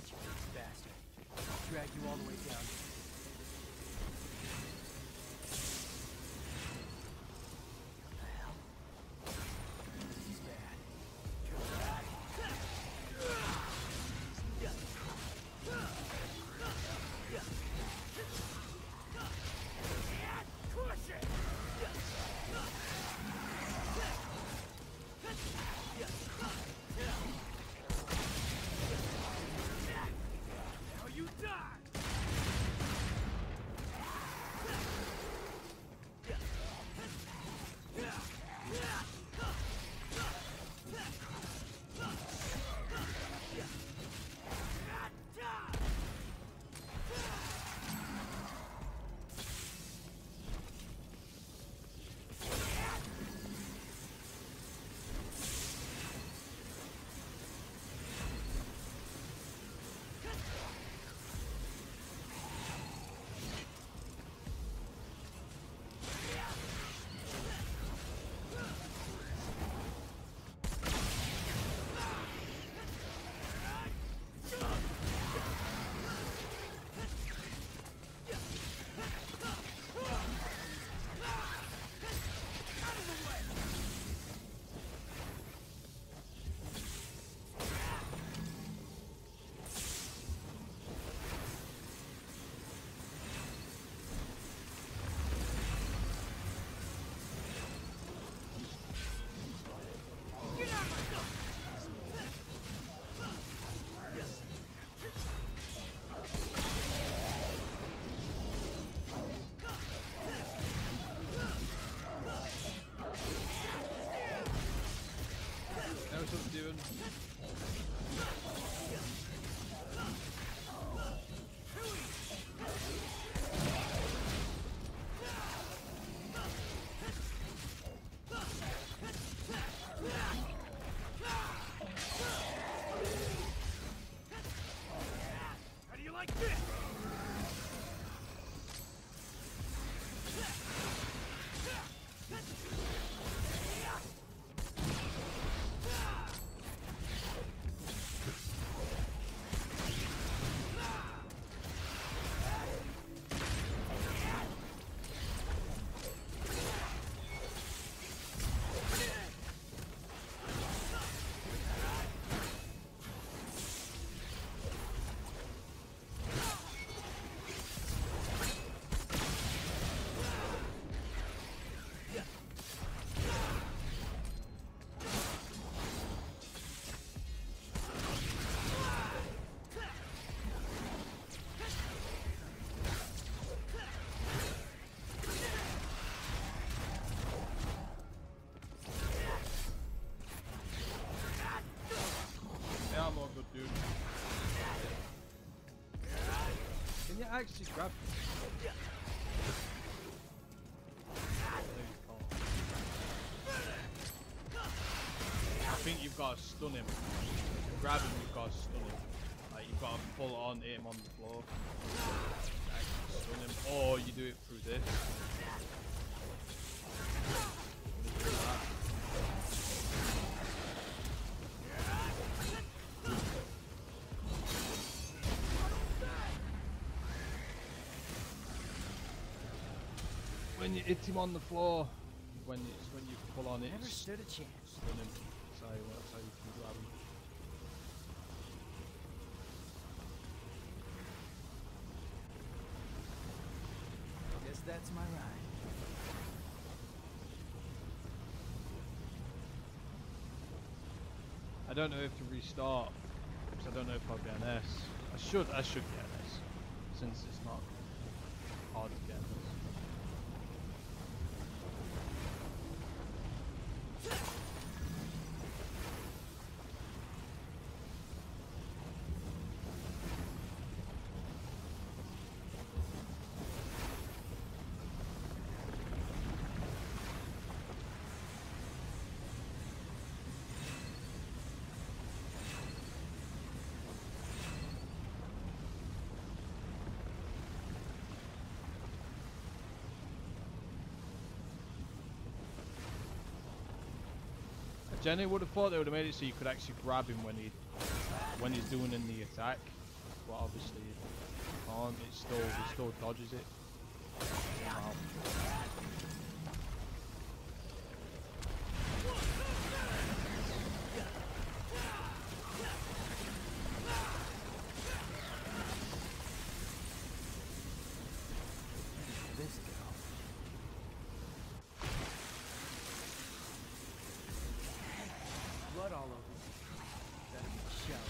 you big bastard. I'll drag you all the way down. What the hell? This is bad. Push it! Now you die! Knows what I'm doing. How do you like this? Yeah, I'm all good, dude. Can you actually grab him? I think you've got to stun him. To grab him, you've got to stun him. Like, you've got to pull it on, hit him on the floor. Actually stun him. Or you do it through this. When you hit him on the floor, when you pull on it, Never stood a chance. stun him. That's how you can grab him. Guess that's my ride. I don't know if to restart because I don't know if I'll get an S. I should get an S since it's not hard to get an S. Jenny would have thought they would have made it so you could actually grab him when he's doing in the attack. but obviously it can't. It still dodges it. Wow. This go. Blood all over me. Better be shown.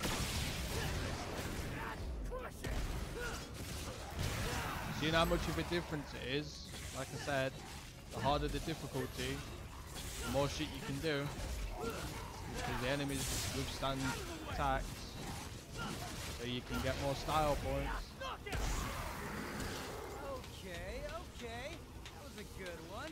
Seeing how much of a difference it is, like I said, the harder the difficulty, the more shit you can do. Because the enemies withstand attacks, so you can get more style points. Okay, okay. That was a good one.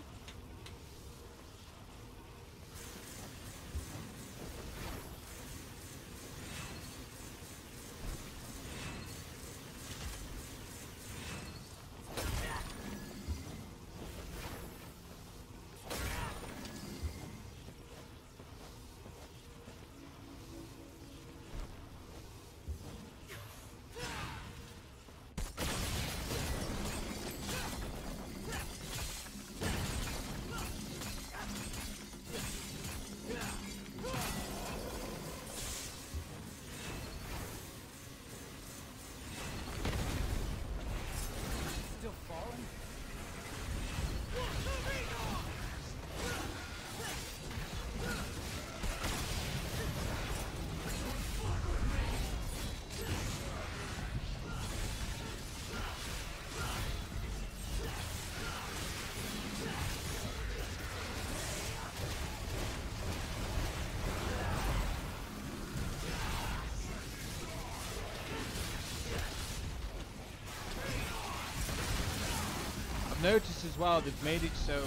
Still falling? I've noticed as well they've made it so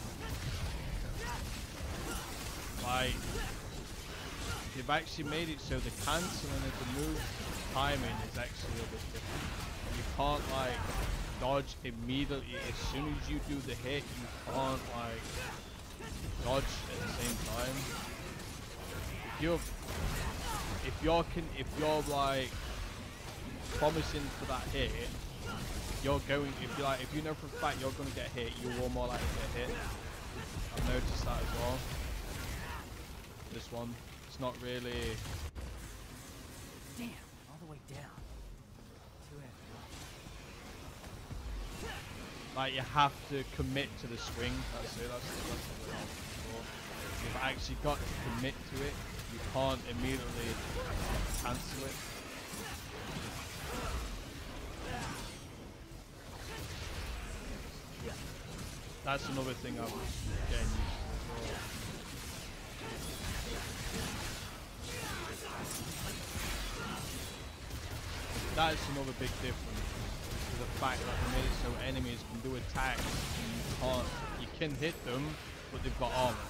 like they've actually made it so the cancelling of the move timing is actually a bit different. You can't like dodge immediately as soon as you do the hit. You can't like dodge at the same time. If you're like promising for that hit, you're going, if you know for a fact you're going to get hit, you're more likely to get hit. I've noticed that as well. This one, it's not really. Damn, all the way down. Too heavy. Like you have to commit to the swing. That's it. That's the word I'm looking for. You've actually got to commit to it. You can't immediately cancel it. That's another thing I was getting used to as well. That's another big difference. Is the fact that they made it so enemies can do attacks and you can't. You can hit them, but they've got armor.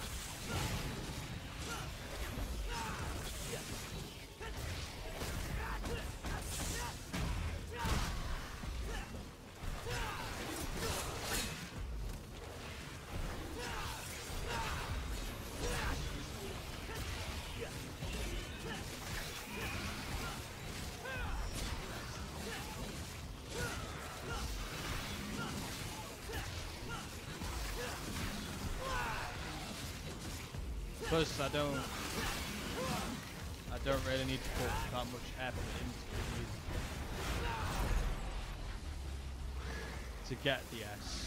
Plus, I don't really need to put that much effort into it to get the S.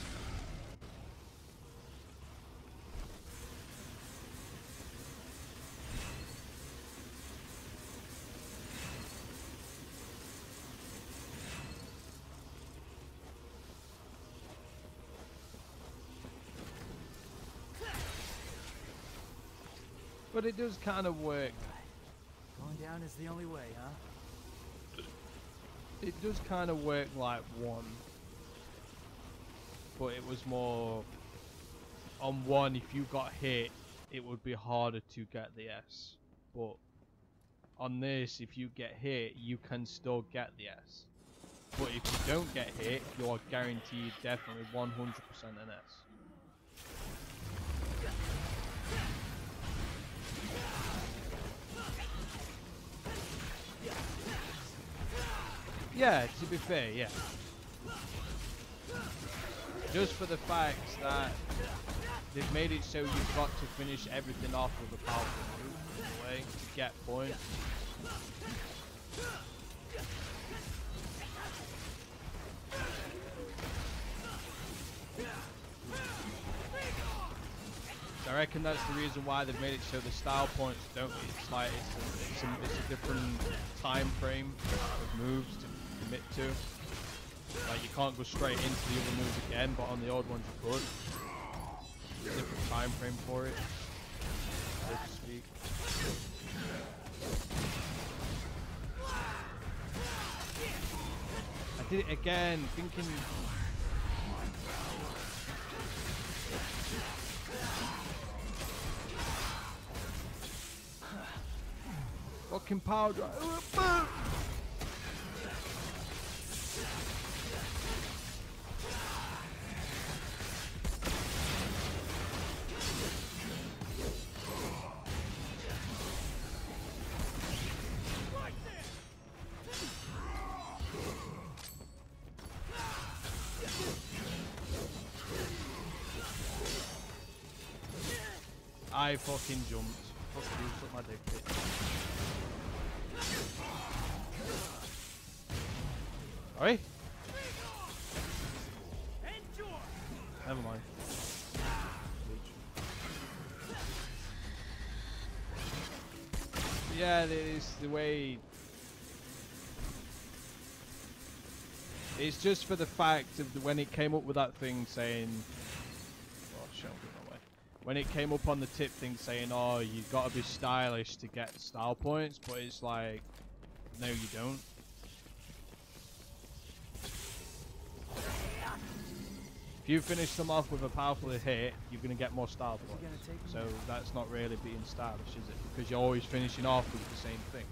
But it does kind of work. Going down is the only way, huh? It does kind of work like one. But it was more on one, if you got hit, it would be harder to get the S. But on this, if you get hit, you can still get the S. But if you don't get hit, you are guaranteed definitely 100% an S. Yeah, to be fair, yeah. Just for the fact that they've made it so you've got to finish everything off with a powerful move in a way to get points. I reckon that's the reason why they've made it so the style points don't. It's like it's a different time frame of moves to commit to. Like you can't go straight into the other moves again, but on the old ones you could. There's a different time frame for it, so to speak. I did it again, thinking. Fucking power drive. I fucking jumped. Fuck you, suck my dick, bitch. Sorry? Never mind. Yeah, it is the way. It's just for the fact of when it came up with that thing saying. Oh, shit, I'm going my way. When it came up on the tip thing saying, oh, you've got to be stylish to get style points, but it's like, no, you don't. If you finish them off with a powerful hit, you're going to get more style points. So that's not really being stylish, is it? Because you're always finishing off with the same thing.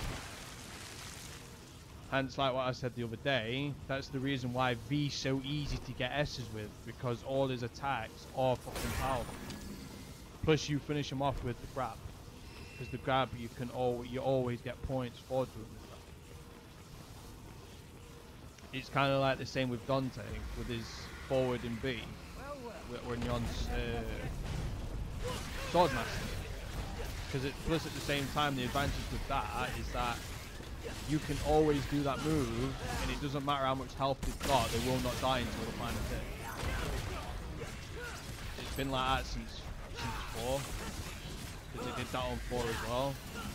Hence, like what I said the other day, that's the reason why V's so easy to get S's with, because all his attacks are fucking powerful. Plus, you finish them off with the grab, because the grab you always get points for doing the grab. It's kind of like the same with Dante with his forward in B when you're on Swordmaster, because plus at the same time the advantage with that is that you can always do that move, and it doesn't matter how much health they've got, they will not die until the final hit. It's been like that since 4, because they did that on 4 as well.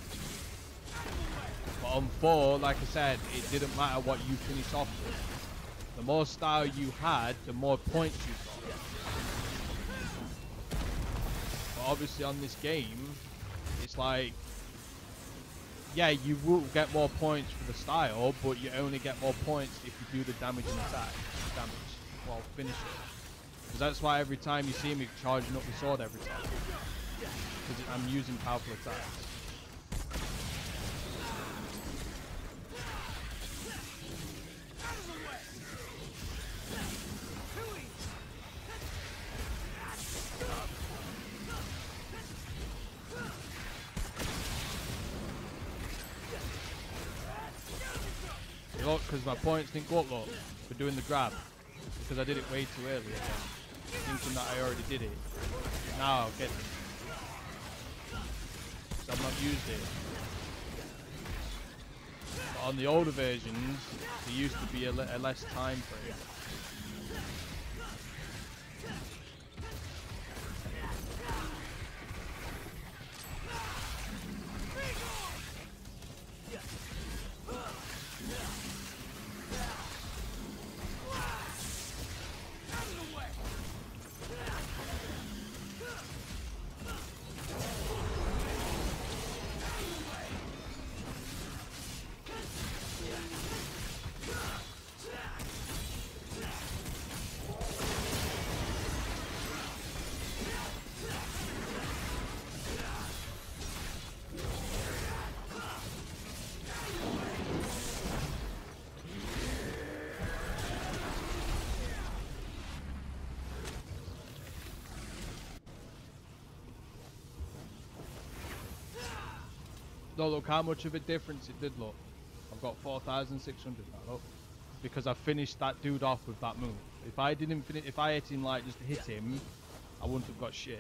But on 4, like I said, it didn't matter what you finished off with. The more style you had, the more points you got. But obviously on this game, it's like, yeah, you will get more points for the style, but you only get more points if you do the damage and attack. Finish it. Because that's why every time you see me charging up the sword every time. Because I'm using powerful attacks. Look, because my points didn't go up, look, for doing the grab. Because I did it way too early again. Thinking that I already did it. Now I'll get it. So I've not used it. But on the older versions, there used to be a less time frame. No, look how much of a difference it did look. I've got 4,600 now, look. Because I finished that dude off with that move. If I didn't finish, if I hit him like just hit him, I wouldn't have got shit.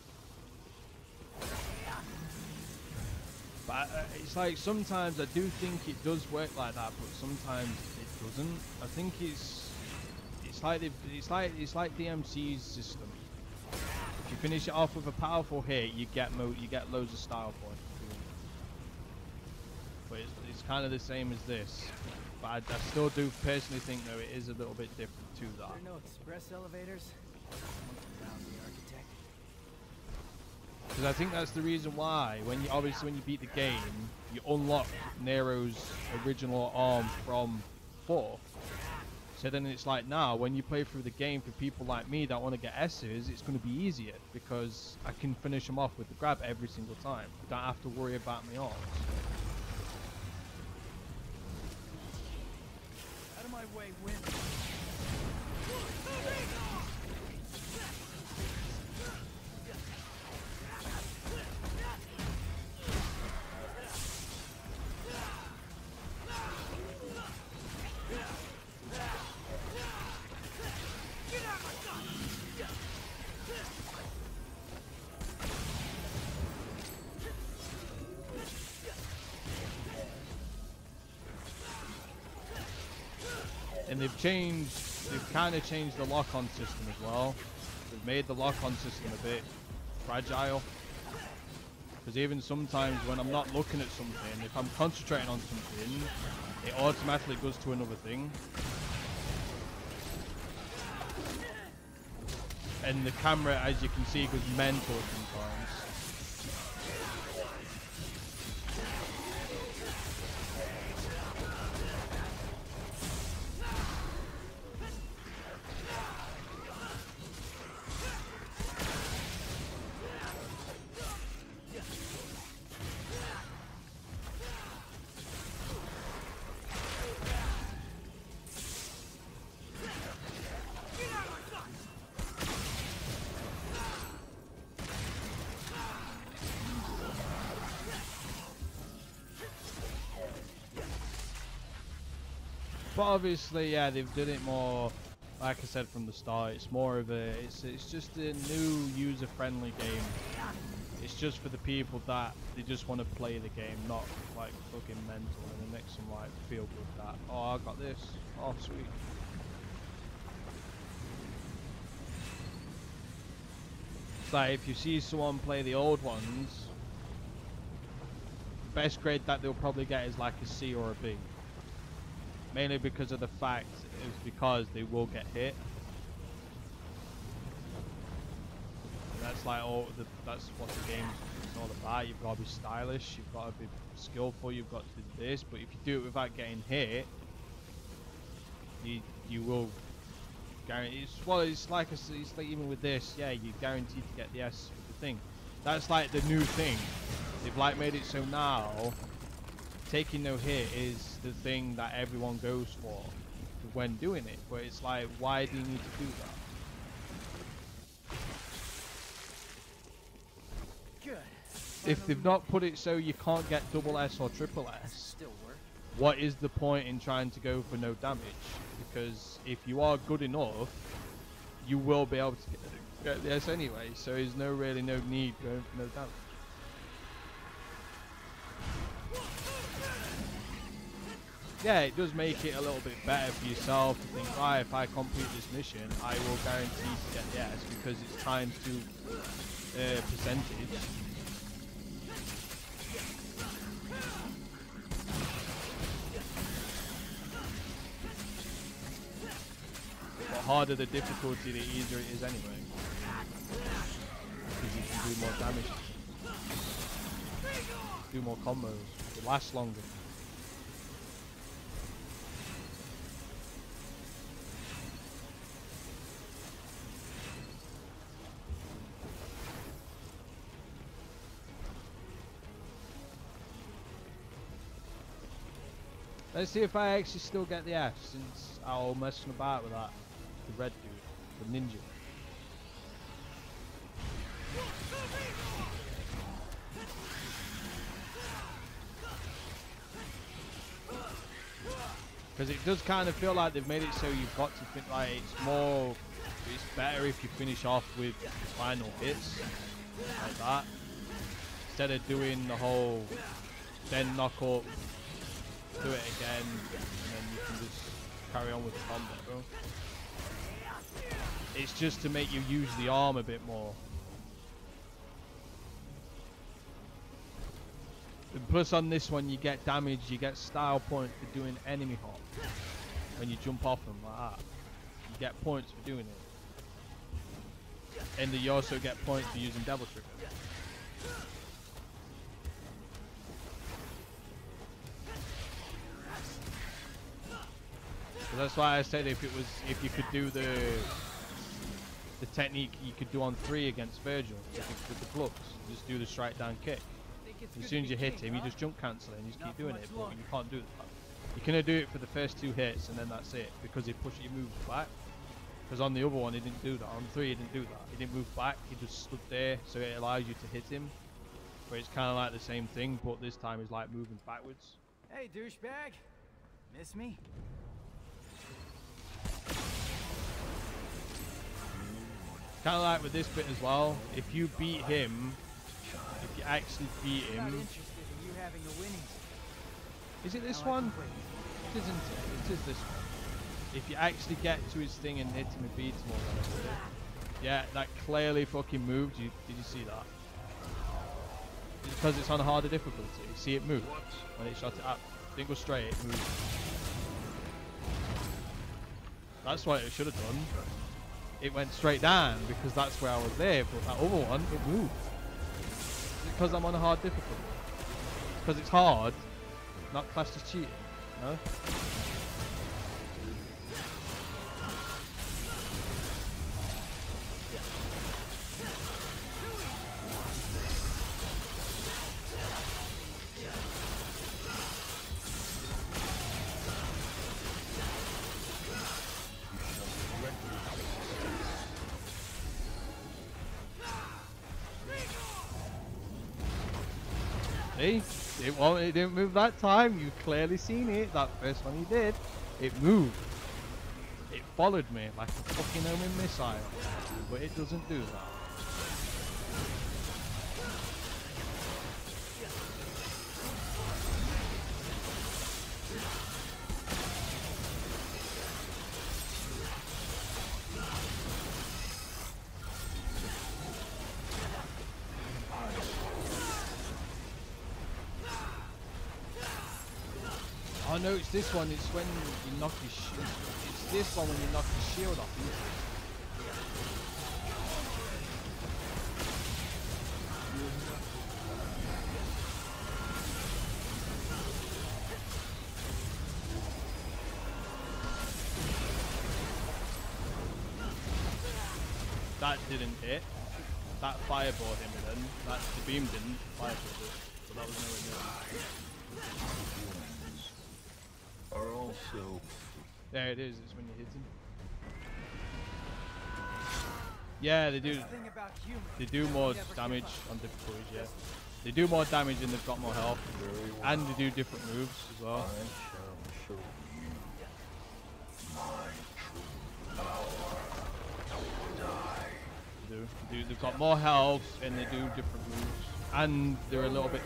But it's like sometimes I do think it does work like that, but sometimes it doesn't. I think it's like DMC's system. If you finish it off with a powerful hit, you get loads of style points. But it's kind of the same as this. But I still do personally think though it is a little bit different to that. There are no express elevators. Around the architect. Because I think that's the reason why when you beat the game, you unlock Nero's original arm from 4. So then it's like now when you play through the game for people like me that want to get S's, it's going to be easier because I can finish them off with the grab every single time. I don't have to worry about my arms. Out of my way, win. And they've kind of changed the lock-on system as well. They've made the lock-on system a bit fragile. Because even sometimes when I'm not looking at something, if I'm concentrating on something, it automatically goes to another thing. And the camera, as you can see, goes mental sometimes. But obviously, yeah, they've done it more, like I said from the start, it's more of a, it's just a new user-friendly game. It's just for the people that they just want to play the game, not like fucking mental, and it makes them like feel good that, oh, I got this, oh sweet. It's like if you see someone play the old ones, the best grade that they'll probably get is like a C or a B. Mainly because of the fact is because they will get hit. And that's like that's what the game's all about. You've got to be stylish, you've got to be skillful, you've got to do this, but if you do it without getting hit, you will guarantee. It's like even with this, yeah, you're guaranteed to get the S with the thing. That's like the new thing. They've like made it so now taking no hit is the thing that everyone goes for when doing it, but it's like, why do you need to do that? Good. If they've not put it so you can't get double S or triple S, Still work. what is the point in trying to go for no damage? Because if you are good enough, you will be able to get the S anyway, so there's really no need going for no damage. Yeah, it does make it a little bit better for yourself to think, right, if I complete this mission, I will guarantee to get the S because it's times 2 percentage. The harder the difficulty, the easier it is anyway. Because you can do more damage. Do more combos. It lasts longer. Let's see if I actually still get the F, since I was messing about with that. The red dude, the ninja. Because it does kind of feel like they've made it so you've got to think like it's better if you finish off with the final hits like that instead of doing the whole then knock up, do it again, and then you can just carry on with the combo. It's just to make you use the arm a bit more. And plus on this one you get damage, you get style points for doing enemy hop. When you jump off them like that. You get points for doing it. And you also get points for using devil trigger. So that's why I said if you could do the technique you could do on 3 against Virgil with the flux, just do the strike down kick. As soon as you hit him, you just jump cancel it and you just keep doing it, but you can't do that. You can do it for the first 2 hits and then that's it, because he pushes your moves back. Because on the other one he didn't do that, on 3 he didn't do that. He didn't move back, he just stood there, so it allows you to hit him. But it's kind of like the same thing, but this time he's like moving backwards. Hey, douchebag. Miss me? Kind of like with this bit as well, if you beat him, if you actually beat him... Not interested in you having a winning. Is it this one? It isn't it? It is this one. If you actually get to his thing and hit him and beat him or whatever. Yeah, that clearly fucking moved. Did you see that? It's because it's on a harder difficulty. You see it move when it shot it up. Didn't go straight, it moved. That's what it should have done. It went straight down because that's where I was there, but that other one, it moved. It's because I'm on a hard difficulty. Because it's hard, not classed as cheating, no? See? It didn't move that time. You've clearly seen it. That first one he did. It moved. It followed me like a fucking homing missile. But it doesn't do that. Oh no, it's this one. It's when you knock his shield. It's this one when you knock his shield off. That didn't hit. That fireballed him then. That the beam didn't. Fireballed it. But that was nowhere near. Are also There it is, it's when you hit him. Yeah, they do more damage on difficulties, yeah. They do more damage and they've got more health. And they do different moves as well. I shall show you my true power. They've got more health and they do different moves. And they're a little bit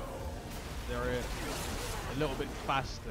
faster.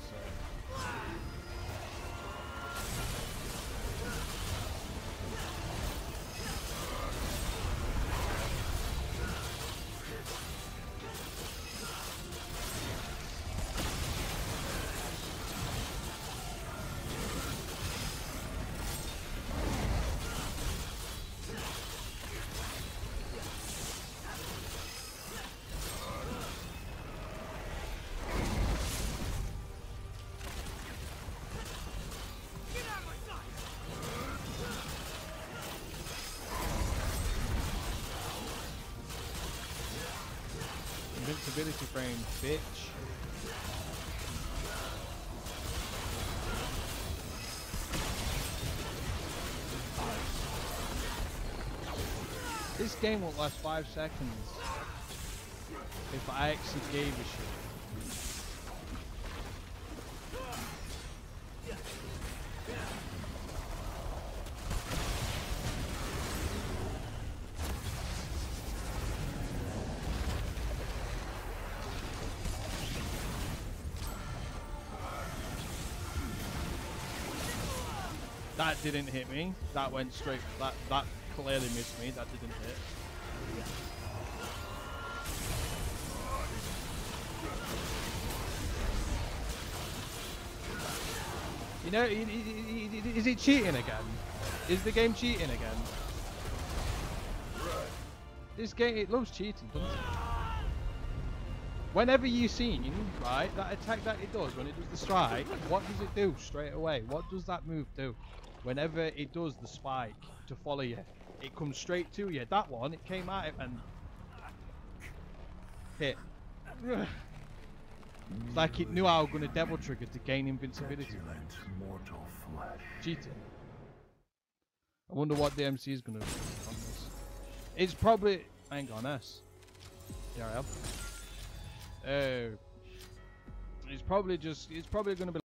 Invincibility frame, bitch. This game won't last 5 seconds if I actually gave a shit. That didn't hit me. That went straight. That clearly missed me. That didn't hit. You know, is it cheating again? Is the game cheating again? This game, it loves cheating, doesn't it? Whenever you've seen, right, that attack that it does, when it does the strike, what does it do straight away? What does that move do? Whenever it does the spike to follow you, it comes straight to you. That one, it came at it and hit. It's like it knew I was going to devil trigger to gain invincibility. Mortal flesh. Cheating. I wonder what the MC is going to do on this. It's probably... I ain't got an S. Yeah, I have. Oh. It's probably going to be